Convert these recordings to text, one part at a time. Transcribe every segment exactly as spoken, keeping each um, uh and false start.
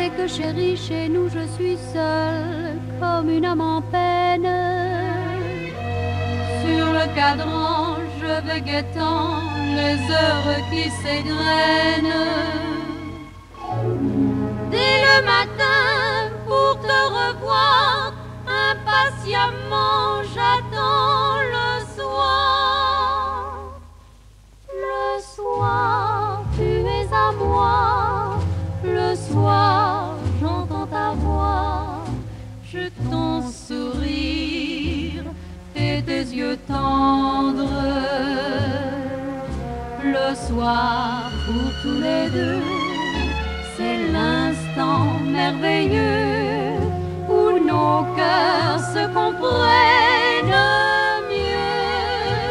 sais que chérie, chez nous je suis seule comme une âme en peine. Sur le cadran, je vais guettant les heures qui s'égrènent. Dès le matin, pour te revoir, impatiemment j'attends le soir. Le soir, tu es à moi. Le soir, j'entends ta voix. Je ton sourire et tes yeux tendres. Le soir, pour tous les deux, c'est l'instant merveilleux où nos cœurs se comprennent mieux.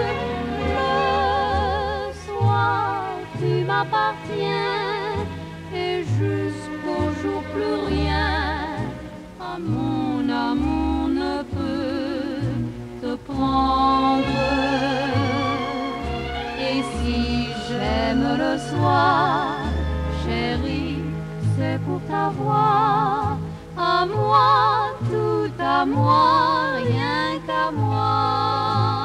Le soir, tu m'appartiens et jusqu'au jour plus rien à mon amour ne peut te prendre. Et si j'aime le soir, chérie, c'est pour t'avoir à moi, tout à moi, rien qu'à moi.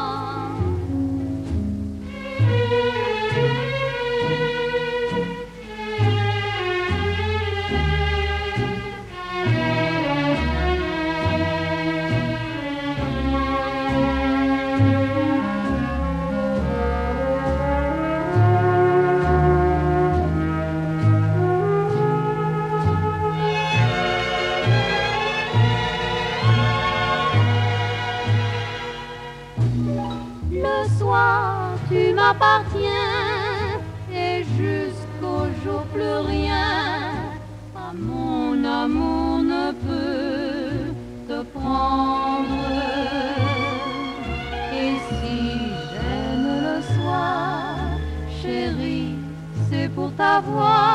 Tu m'appartiens et jusqu'au jour plus rien à mon amour ne peut te prendre. Et si j'aime le soir, chérie, c'est pour t'avoir